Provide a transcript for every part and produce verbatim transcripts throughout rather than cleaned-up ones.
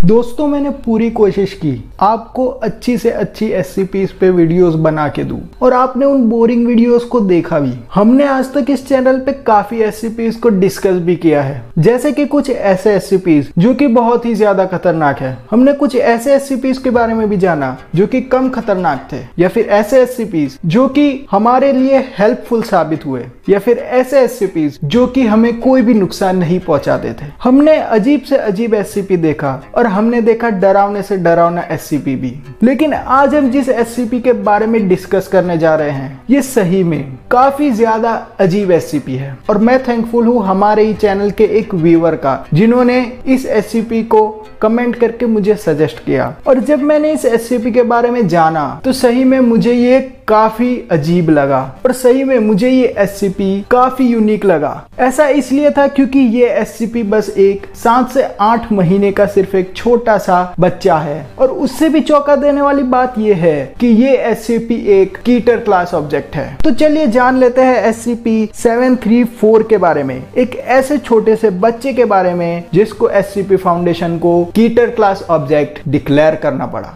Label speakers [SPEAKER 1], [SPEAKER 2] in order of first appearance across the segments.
[SPEAKER 1] दोस्तों मैंने पूरी कोशिश की आपको अच्छी से अच्छी एससीपीज पे वीडियोस बना के दूं और आपने उन बोरिंग वीडियोस को देखा भी। हमने आज तक इस चैनल पे काफी एससीपीज को डिस्कस भी किया है, जैसे कि कुछ ऐसे एससीपीज जो कि बहुत ही ज्यादा खतरनाक है। हमने कुछ ऐसे एससीपीज के बारे में भी जाना जो कि कम खतरनाक थे, या फिर ऐसे एससीपीज जो कि हमारे लिए हेल्पफुल साबित हुए, या फिर ऐसे एससीपीज जो कि हमें कोई भी नुकसान नहीं पहुंचाते थे। हमने अजीब से अजीब एससीपी देखा और हमने देखा डरावने से डरावना एससीपी भी। लेकिन आज हम जिस एससीपी के बारे में डिस्कस करने जा रहे हैं ये सही में काफी ज्यादा अजीब एससीपी है, और मैं थैंकफुल हूँ हमारे ही चैनल के एक व्यूअर का जिन्होंने इस एससीपी को कमेंट करके मुझे सजेस्ट किया। और जब मैंने इस एससीपी के बारे में जाना तो सही में मुझे ये काफी अजीब लगा, और सही में मुझे ये एससीपी काफी यूनिक लगा। ऐसा इसलिए था क्योंकि ये एससीपी बस एक सात से आठ महीने का सिर्फ एक छोटा सा बच्चा है, और उससे भी चौंका देने वाली बात ये है कि ये एससीपी एक कीटर क्लास ऑब्जेक्ट है। तो चलिए जान लेते हैं एससीपी सेवन थ्री फोर के बारे में, एक ऐसे छोटे से बच्चे के बारे में जिसको एससीपी फाउंडेशन को कीटर क्लास ऑब्जेक्ट डिक्लेयर करना पड़ा।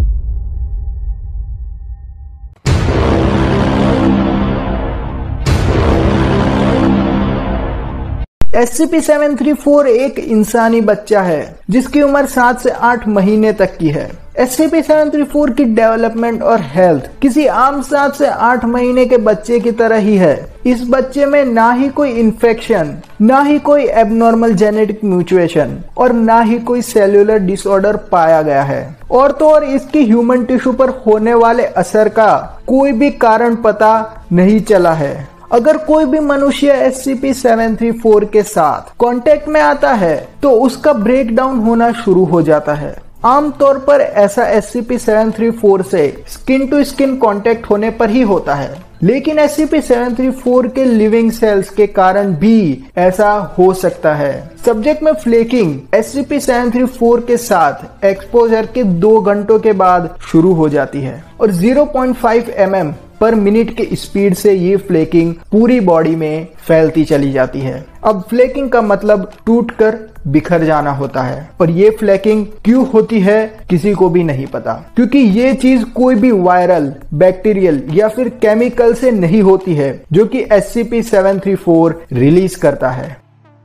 [SPEAKER 1] एससीपी सेवन थ्री फोर एक इंसानी बच्चा है जिसकी उम्र सात से आठ महीने तक की है। एससीपी सेवन थ्री फोर की डेवलपमेंट और हेल्थ किसी आम सात से आठ महीने के बच्चे की तरह ही है। इस बच्चे में ना ही कोई इन्फेक्शन, ना ही कोई एबनॉर्मल जेनेटिक म्यूटेशन और ना ही कोई सेल्यूलर डिसऑर्डर पाया गया है। और तो और इसकी ह्यूमन टिश्यू पर होने वाले असर का कोई भी कारण पता नहीं चला है। अगर कोई भी मनुष्य एससीपी सेवन थ्री फोर के साथ कांटेक्ट में आता है तो उसका ब्रेक डाउन होना शुरू हो जाता है। आमतौर पर ऐसा एससीपी सेवन थ्री फोर से स्किन टू स्किन कांटेक्ट होने पर ही होता है, लेकिन एससीपी सेवन थ्री फोर के लिविंग सेल्स के कारण भी ऐसा हो सकता है। सब्जेक्ट में flaking SCP seven three four के साथ एक्सपोजर के दो घंटों के बाद शुरू हो जाती है, और zero point five M M पर मिनट के स्पीड से ये फ्लेकिंग पूरी बॉडी में फैलती चली जाती है। अब फ्लेकिंग का मतलब टूटकर बिखर जाना होता है, और ये फ्लेकिंग क्यों होती है किसी को भी नहीं पता, क्योंकि ये चीज कोई भी वायरल, बैक्टीरियल या फिर केमिकल से नहीं होती है जो कि SCP seven three four release करता है।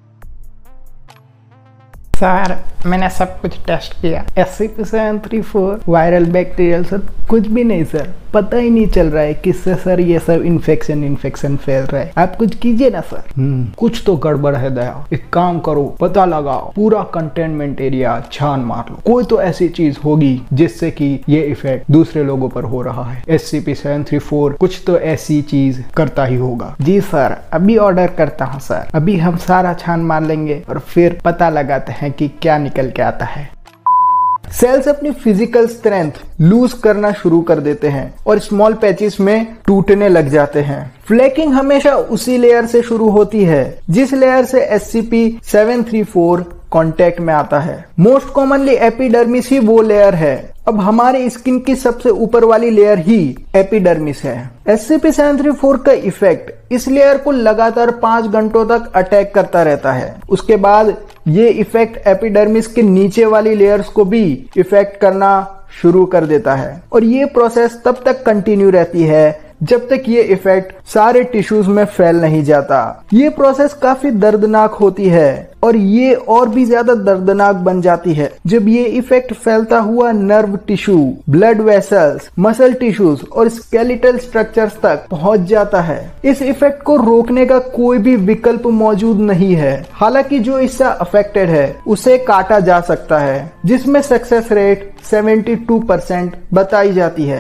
[SPEAKER 2] सर मैंने सब कुछ टेस्ट किया, SCP seven three four viral bacterial sir कुछ भी नहीं सर, पता ही नहीं चल रहा है किससे सर ये सब इन्फेक्शन इन्फेक्शन फैल रहा है। आप कुछ कीजिए ना सर।
[SPEAKER 1] हम्म कुछ तो गड़बड़ है दया, एक काम करो, पता लगाओ, पूरा कंटेनमेंट एरिया छान मार लो, कोई तो ऐसी चीज होगी जिससे कि ये इफेक्ट दूसरे लोगों पर हो रहा है। एससीपी सेवन थ्री फोर कुछ तो ऐसी चीज करता ही होगा।
[SPEAKER 2] जी सर अभी ऑर्डर करता हूँ सर, अभी हम सारा छान मार लेंगे और फिर पता लगाते हैं कि क्या निकल के आता है।
[SPEAKER 1] सेल्स अपनी फिजिकल स्ट्रेंथ लूज करना शुरू कर देते हैं और स्मॉल पैचेस में टूटने लग जाते हैं। फ्लेकिंग हमेशा उसी लेयर से शुरू होती है जिस लेयर से SCP seven three four contact में आता है। मोस्ट कॉमनली एपिडर्मिस ही वो लेयर है। अब हमारी स्किन की सबसे ऊपर वाली लेयर ही एपिडर्मिस है। एससीपी सेवन थ्री फोर का इफेक्ट इस लेयर को लगातार पांच घंटों तक अटैक करता रहता है। उसके बाद ये इफेक्ट एपिडर्मिस के नीचे वाली लेयर्स को भी इफेक्ट करना शुरू कर देता है, और ये प्रोसेस तब तक कंटिन्यू रहती है जब तक ये इफेक्ट सारे टिश्यूज में फैल नहीं जाता। ये प्रोसेस काफी दर्दनाक होती है, और ये और भी ज्यादा दर्दनाक बन जाती है जब ये इफेक्ट फैलता हुआ nerve tissue, blood vessels, muscle tissues और स्केलेटल स्ट्रक्चर्स तक पहुंच जाता है। इस इफेक्ट को रोकने का कोई भी विकल्प मौजूद नहीं है। हालांकि जो इससे अफेक्टेड है उसे काटा जा सकता है, जिसमें success rate seventy two percent बताई जाती है।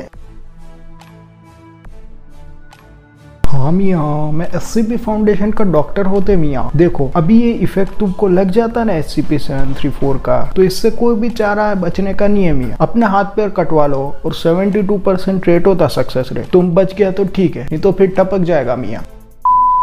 [SPEAKER 2] हाँ मियाँ, मैं एससीपी फाउंडेशन का डॉक्टर होते मियाँ। देखो अभी ये इफेक्ट तुमको लग जाता ना एससीपी सेवन थ्री फोर का, तो इससे कोई भी चारा बचने का नहीं है मियाँ। अपने हाथ पैर कटवा लो, और सेवेंटी टू परसेंट रेट होता सक्सेस रेट। तुम बच गया तो ठीक है, नहीं तो फिर टपक जाएगा मियाँ।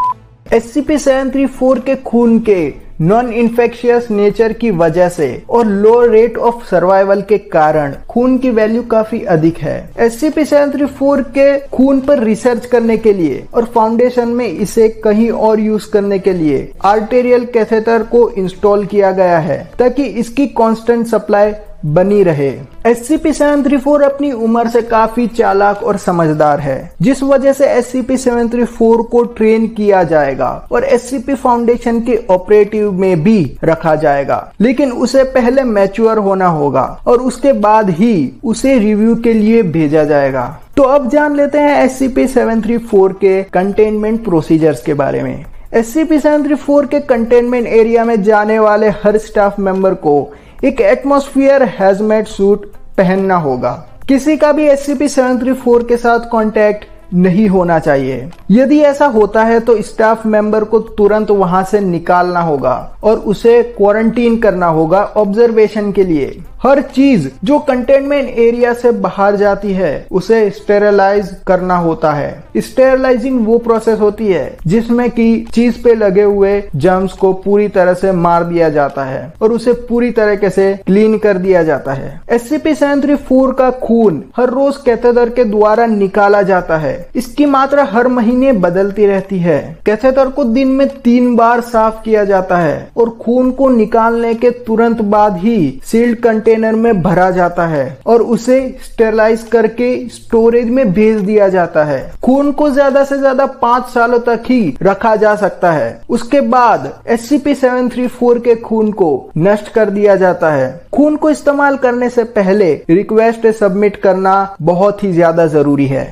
[SPEAKER 1] S C P seven three four के खून के नॉन इन्फेक्शियस नेचर की वजह से और लो रेट ऑफ सर्वाइवल के कारण खून की वैल्यू काफी अधिक है। S C P seven three four के खून पर रिसर्च करने के लिए और फाउंडेशन में इसे कहीं और यूज करने के लिए आर्टेरियल कैथेटर को इंस्टॉल किया गया है ताकि इसकी कांस्टेंट सप्लाई बनी रहे। S C P seven three four अपनी उम्र से काफी चालाक और समझदार है, जिस वजह से S C P seven three four को ट्रेन किया जाएगा और एस सी पी फाउंडेशन के ऑपरेटिव में भी रखा जाएगा, लेकिन उसे पहले मैच्योर होना होगा और उसके बाद ही उसे रिव्यू के लिए भेजा जाएगा। तो अब जान लेते हैं S C P seven three four के कंटेनमेंट प्रोसीजर्स के बारे में। S C P seven three four के कंटेनमेंट एरिया में जाने वाले हर स्टाफ मेंबर को एक एटमॉस्फेयर हैजमेट सूट पहनना होगा। किसी का भी S C P seven three four के साथ कांटेक्ट नहीं होना चाहिए। यदि ऐसा होता है तो स्टाफ मेंबर को तुरंत वहां से निकालना होगा और उसे क्वारंटीन करना होगा ऑब्जर्वेशन के लिए। हर चीज जो कंटेनमेंट एरिया से बाहर जाती है उसे स्टेरलाइज करना होता है। स्टेरलाइजिंग वो प्रोसेस होती है जिसमें कि चीज पे लगे हुए जर्म्स को पूरी तरह से मार दिया जाता है और उसे पूरी तरीके से क्लीन कर दिया जाता है। S C P seven three four का खून हर रोज कैथेटर के द्वारा निकाला जाता है। इसकी मात्रा हर महीने बदलती रहती है। कैथेटर को दिन में तीन बार साफ किया जाता है और खून को निकालने के तुरंत बाद ही सील्ड कंटेनर में भरा जाता है और उसे स्टेरलाइज करके स्टोरेज में भेज दिया जाता है। खून को ज्यादा से ज्यादा पांच सालों तक ही रखा जा सकता है। उसके बाद S C P seven three four के खून को नष्ट कर दिया जाता है। खून को इस्तेमाल करने से पहले रिक्वेस्ट सबमिट करना बहुत ही ज्यादा जरूरी है।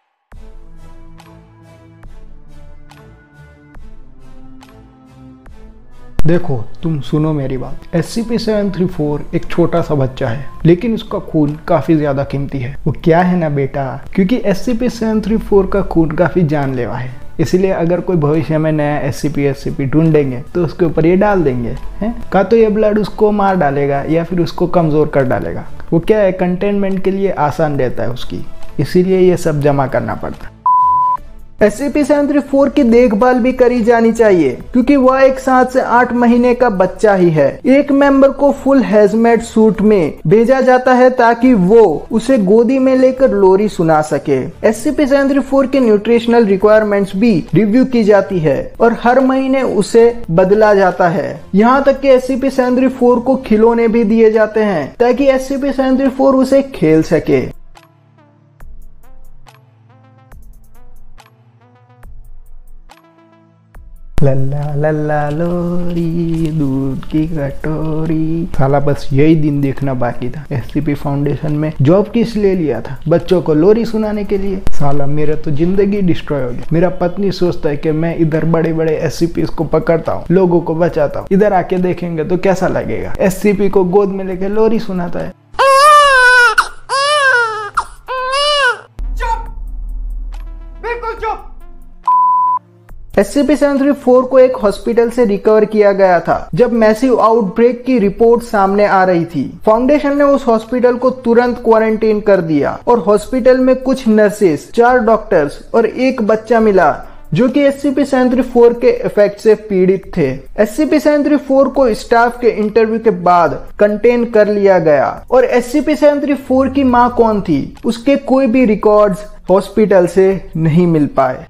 [SPEAKER 2] देखो तुम सुनो मेरी बात। S C P seven three four एक छोटा सा बच्चा है, लेकिन उसका खून काफी ज्यादा कीमती है। वो क्या है ना बेटा, क्योंकि S C P seven three four का खून काफी जानलेवा है। इसलिए अगर कोई भविष्य में नया S C P S C P ढूंढेंगे तो उसके ऊपर ये डाल देंगे हैं। का तो ये ब्लड उसको मार डालेगा या फिर उसको कमजोर कर डालेगा। वो क्या है, कंटेनमेंट के लिए आसान रहता है उसकी, इसीलिए ये सब जमा करना पड़ता है।
[SPEAKER 1] S C P seven three four की देखभाल भी करी जानी चाहिए क्योंकि वह एक सात से आठ महीने का बच्चा ही है। एक मेंबर को फुल हैजमेट सूट में भेजा जाता है ताकि वो उसे गोदी में लेकर लोरी सुना सके। S C P seven three four के न्यूट्रिशनल रिक्वायरमेंट्स भी रिव्यू की जाती है और हर महीने उसे बदला जाता है। यहाँ तक कि S C P seven three four को खिलौने भी दिए जाते हैं ताकि S C P seven three four उसे खेल सके।
[SPEAKER 2] लल्ला लल्ला लोरी दूध की कटोरी। साला बस यही दिन देखना बाकी था। एस सी पी फाउंडेशन में जॉब किस लिए लिया था? बच्चों को लोरी सुनाने के लिए। साला मेरा तो जिंदगी डिस्ट्रॉय हो गई। मेरा पत्नी सोचता है कि मैं इधर बड़े बड़े एस सी पी को पकड़ता हूँ, लोगों को बचाता हूँ, इधर आके देखेंगे तो कैसा लगेगा। एस सी पी को गोद में लेके लोरी सुनाता है।
[SPEAKER 1] S C P seven three four को एक हॉस्पिटल से रिकवर किया गया था जब मैसिव आउटब्रेक की रिपोर्ट सामने आ रही थी। फाउंडेशन ने उस हॉस्पिटल को तुरंत क्वारंटीन कर दिया और हॉस्पिटल में कुछ नर्सेस, चार डॉक्टर्स और एक बच्चा मिला जो कि S C P seven three four के इफेक्ट से पीड़ित थे। S C P seven three four को स्टाफ के इंटरव्यू के बाद कंटेन कर लिया गया और S C P seven three four की मां कौन थी उसके कोई भी रिकॉर्ड्स हॉस्पिटल से नहीं मिल पाए।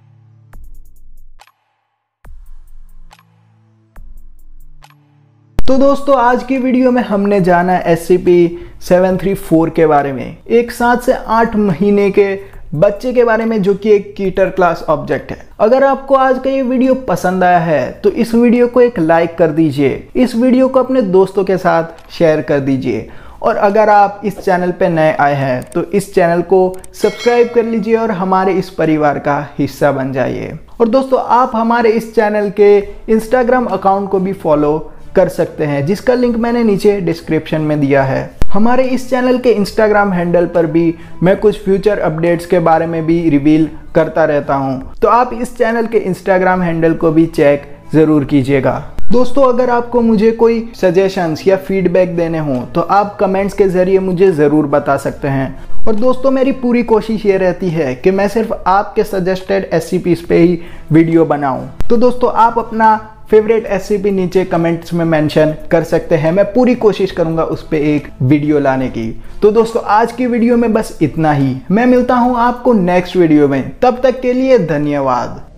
[SPEAKER 1] तो दोस्तों आज की वीडियो में हमने जाना S C P seven three four के बारे में, एक सात से आठ महीने के बच्चे के बारे में जो कि एक कीटर क्लास ऑब्जेक्ट है। अगर आपको आज का ये वीडियो पसंद आया है तो इस वीडियो को एक लाइक कर दीजिए, इस वीडियो को अपने दोस्तों के साथ शेयर कर दीजिए और अगर आप इस चैनल पे नए आए हैं तो इस चैनल को सब्सक्राइब कर लीजिए और हमारे इस परिवार का हिस्सा बन जाइए। और दोस्तों आप हमारे इस चैनल के इंस्टाग्राम अकाउंट को भी फॉलो कर सकते हैं जिसका लिंक मैंने नीचे डिस्क्रिप्शन में दिया है। हमारे इस चैनल के इंस्टाग्राम हैंडल पर भी मैं कुछ फ्यूचर अपडेट्स के बारे में भी रिवील करता रहता हूं, तो आप इस चैनल के इंस्टाग्राम हैंडल को भी चेक जरूर कीजिएगा। दोस्तों अगर आपको मुझे कोई सजेशंस या फीडबैक देने हो तो आप कमेंट्स के जरिए मुझे ज़रूर बता सकते हैं और दोस्तों मेरी पूरी कोशिश ये रहती है कि मैं सिर्फ आपके सजेस्टेड एससीपीज पे ही वीडियो बनाऊं। तो दोस्तों आप अपना फेवरेट एससीपी नीचे कमेंट्स में मेंशन कर सकते हैं, मैं पूरी कोशिश करूंगा उस पे एक वीडियो लाने की। तो दोस्तों आज की वीडियो में बस इतना ही, मैं मिलता हूं आपको नेक्स्ट वीडियो में, तब तक के लिए धन्यवाद।